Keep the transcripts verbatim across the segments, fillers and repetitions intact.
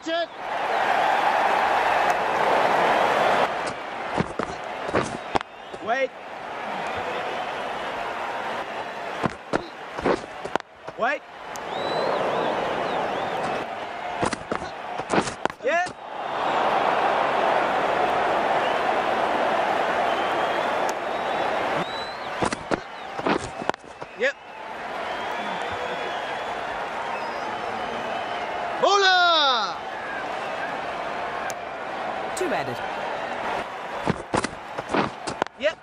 Watch it! Wait. Wait. Yeah. Yep. Bowler! Two added. Yep.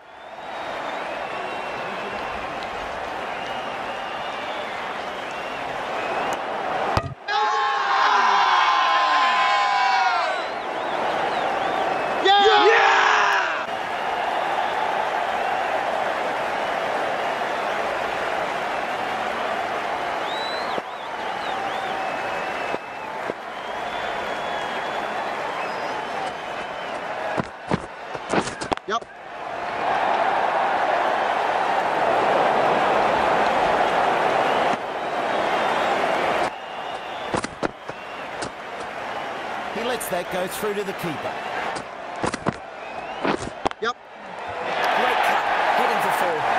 Yep. He lets that go through to the keeper. Yep. Great cut. Heading for four.